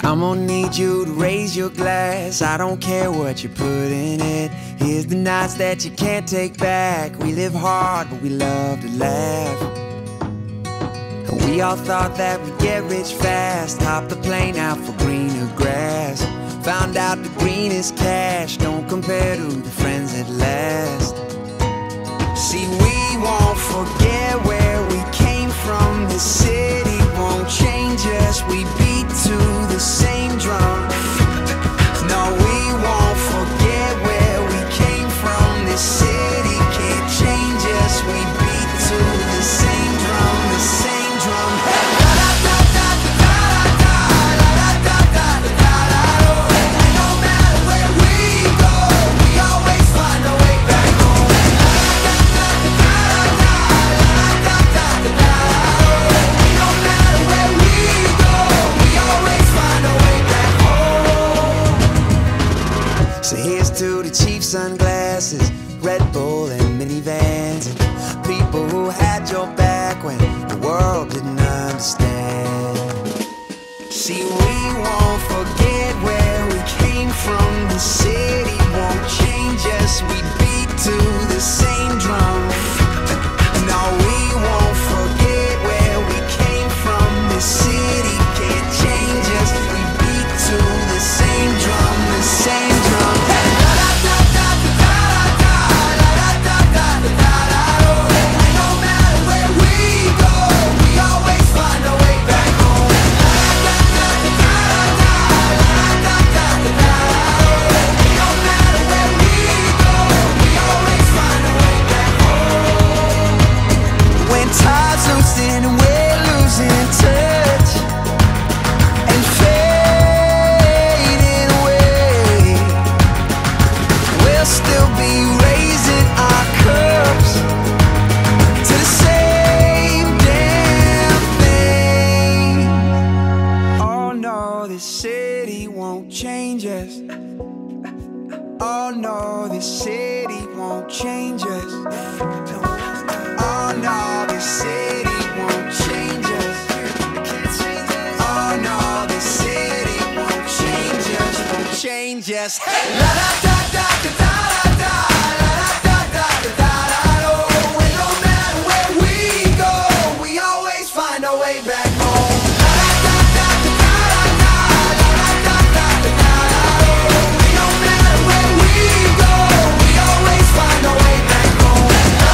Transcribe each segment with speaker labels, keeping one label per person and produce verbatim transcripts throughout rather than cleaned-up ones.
Speaker 1: I'm gonna need you to raise your glass. I don't care what you put in it. Here's the nights that you can't take back. We live hard, but we love to laugh. And we all thought that we'd get rich fast. Hop the plane out for greener grass. Found out the greenest cash don't compare to the friends that last. See, we won't forget where we came from. This city won't change us. We beat to the same drum. No, we won't forget where we came from. This city can't change us. We beat to the same drum, the same drum. No matter where we go, we always find a way back home. No matter where we go, we always find a way back home. So here's to the cheap sunglasses, Red Bull and minivans, and people who had your back when the world didn't understand. See, we won't forget where we came from. The city won't change us. We beat to the same drum. No, we won't forget where we came from. The city can't change us. We beat to the same drum, the same drum. No matter where we go, we always find a way back home. No matter where we go, we always find a way back home. When tide's loosening and we're losing touch and fading away, we'll still be raising our cups to the same damn thing. Oh no, this city won't change us. Oh no, this city won't change us. Oh no, this city won't change us. Oh no, this city won't change us. Won't change us. Hey, la da da da da da da, la da da da da da da. And no matter where we go, we always find our way back home. La da da da da da, la da da da da da. No matter where we go, we always find our way back home.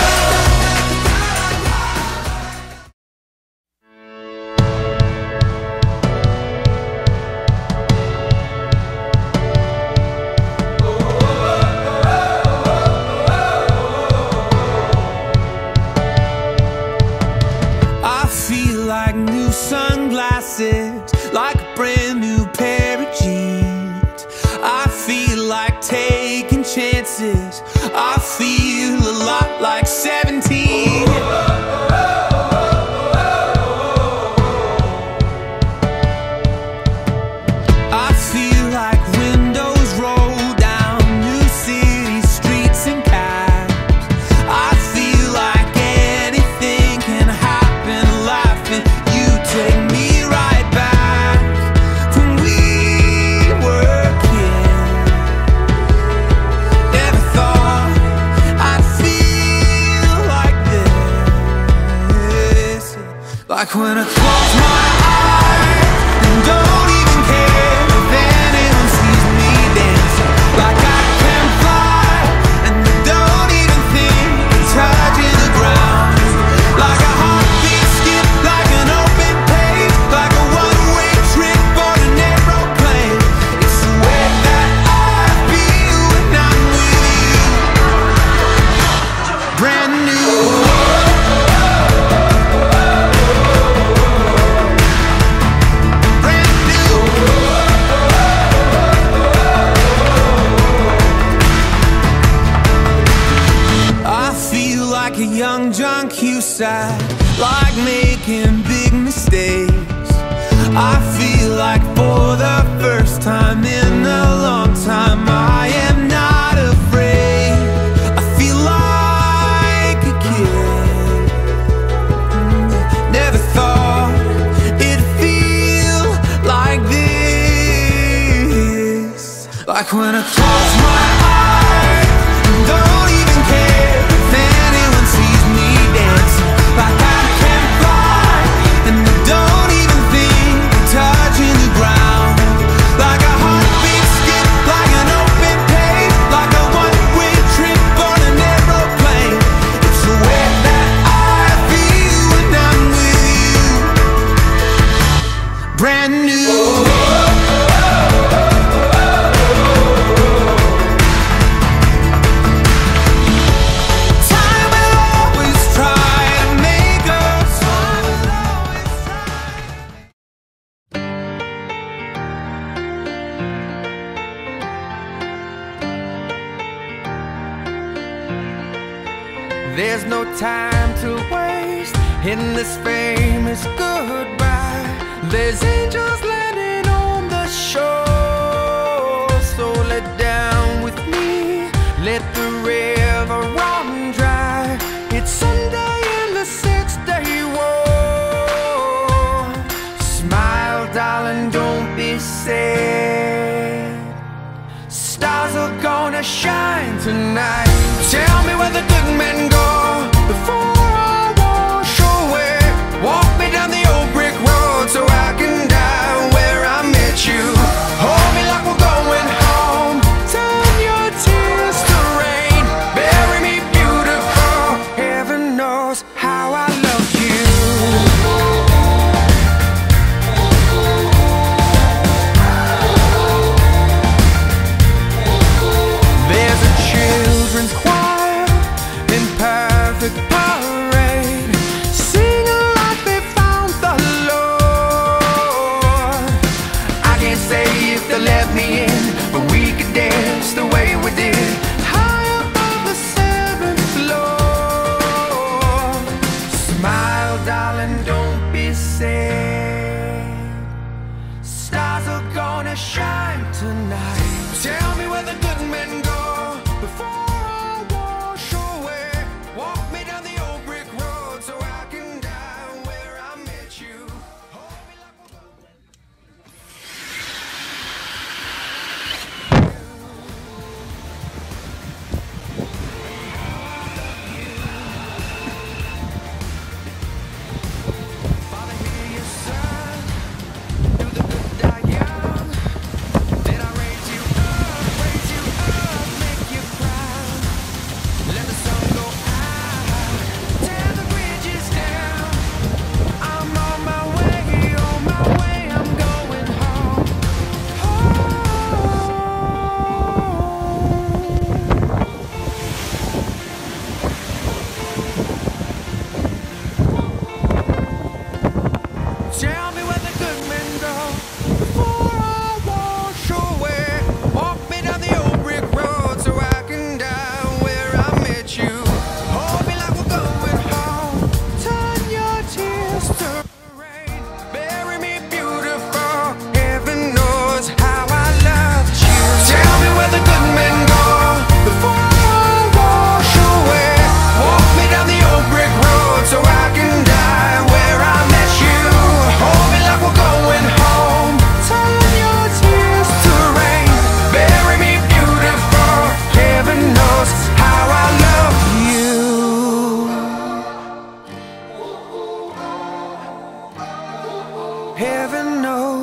Speaker 1: I feel like new sunglasses, like a brand new pair of jeans. I feel like taking chances. I feel a lot like seventeen. I feel like windows roll down new city streets and cabs. I feel like anything can happen, laughing. You take me right back when we were kids. Never thought I'd feel like this. Like when I close my eyes and don't even care if anyone sees me dancing. Like I can fly and I don't even think of touching the ground. Like a heartbeat skip, like an open page, like a one-way trip on an aeroplane. It's the way that I feel when I'm with you. Brand new. Brand new. I feel like a young John Cusack, like making big mistakes. I feel like for the first time in a long time, I am not afraid. I feel like a kid. Never thought it'd feel like this. like when I close my eyes and don't even care if anyone sees me dancing. Like I can't fly and I don't even think of touching the ground. Like a heartbeat skip, like an open page, like a one-way trip on an aeroplane. It's the way that I feel when I'm with you. Brand new. There's no time to waste in this famous goodbye. There's angels landing on the shore. So let down with me, let the river run dry. It's Sunday in the six-day war. Smile, darling, don't be sad. Stars are gonna shine tonight. Tell me where the good men go before I wash away. Walk me down the old brick road so I can die where I met you. Hold me like we're going home. Turn your tears to rain. Bury me beautiful. Heaven knows how I love you. There's a children's choir in perfect parade, singing like they found the Lord. I can't say if they let me in, but we could dance the way we did, high above the seventh floor. Smile, darling, don't be sad. Stars are gonna shine tonight. Tell me where the good men go before I wash away. Walk me down the old brick road so I can die where I met you. Hold me like we're going. Father, hear your son, do the good die young. Then I raise you up, raise you up, make you proud. Let the sun go out, tear the bridges down. I'm on my way, on my way, I'm going home. Tell me where the good men go before I wash away. Walk me down the old brick road so I can die where I met you. Hold me like we're going home. Turn your tears to rain. Bury me beautiful. Heaven knows how I loved you. Tell me where the good men go before I wash away. Walk me down the old brick road so I can die where I met you. Hold me like we're going home. Turn your tears to rain. Bury me beautiful. Heaven knows how I love you. Heaven knows.